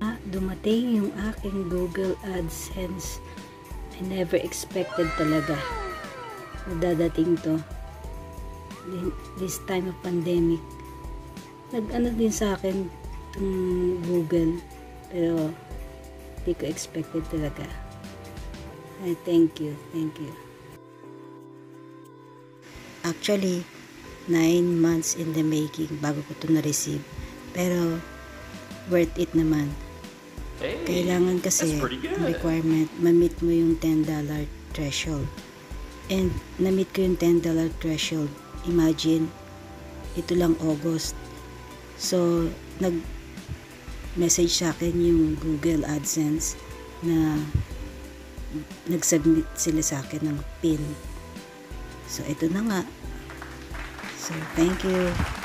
Dumating yung aking Google AdSense. I never expected talaga na dadating to. This time of pandemic. Nag-ano din sa akin itong Google. Pero hindi ko expected talaga. I thank you. Thank you. Actually, 9 months in the making bago ko ito na-receive. Pero worth it naman. Kailangan kasi ang requirement, ma-meet mo yung $10 threshold. And na-meet ko yung $10 threshold. Imagine, ito lang August. So, nag-message sa akin yung Google AdSense na nag-submit sila sa akin ng PIN. So, ito na nga. So, thank you.